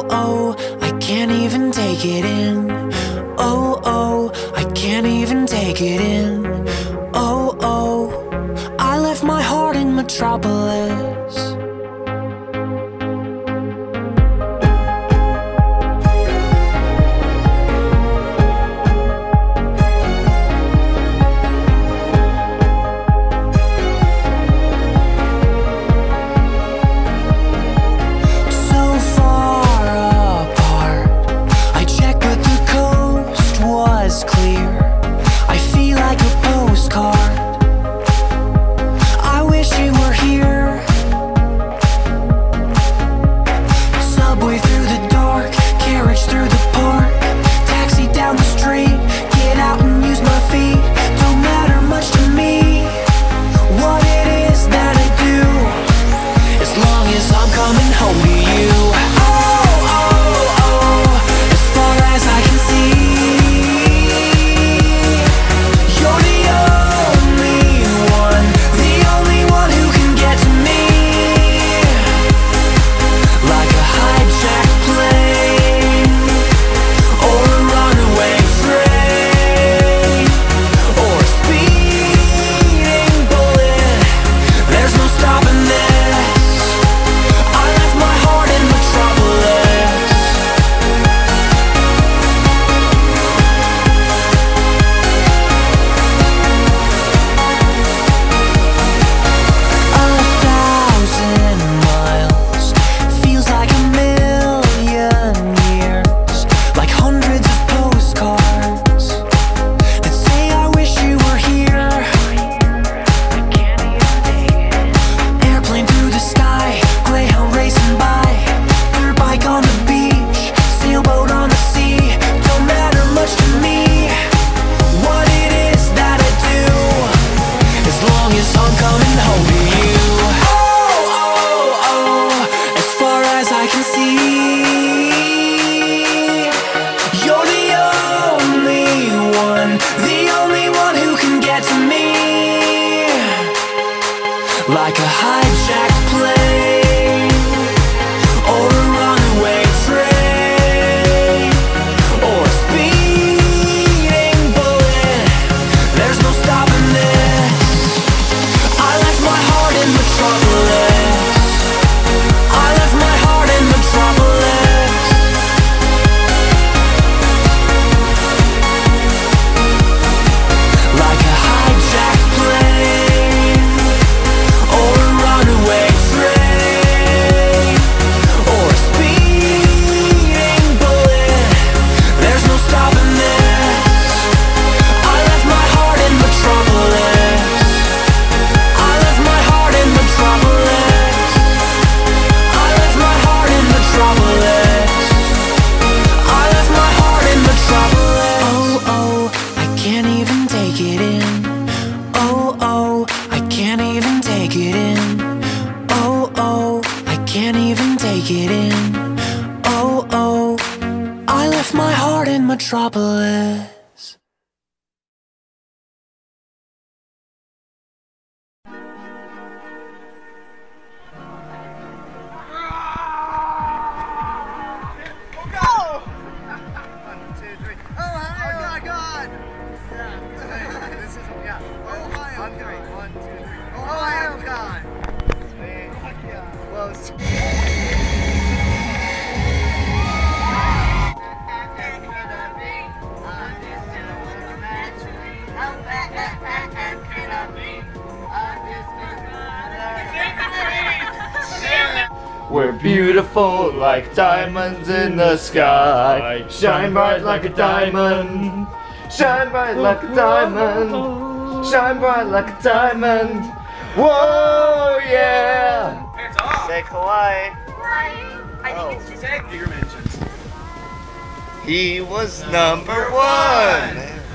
Oh, oh, I can't even take it in. Oh, oh, I can't even take it in. Oh, oh, I left my heart in Metropolis. Like a hijacked plane or a runaway train or a speeding bullet, there's no stopping this. I left my heart in Metropolis. I left my heart in Metropolis. Like a hijacked plane or a runaway train or a speeding bullet, there's no stopping this. I left my heart in Metropolis. I left my heart in Metropolis. I left my heart in Metropolis. I left my heart in Metropolis. Oh, oh, I can't even take it in. Oh, oh, I can't even take it in. Oh, oh, I can't even take it in. Oh, oh, I left my heart in Metropolis. Ohayocon! Close. We're beautiful like diamonds in the sky. Shine bright like a diamond. Shine bright like a diamond. Shine bright like a diamond. Whoa, yeah! Say Hawaii. I think it's just He was number one.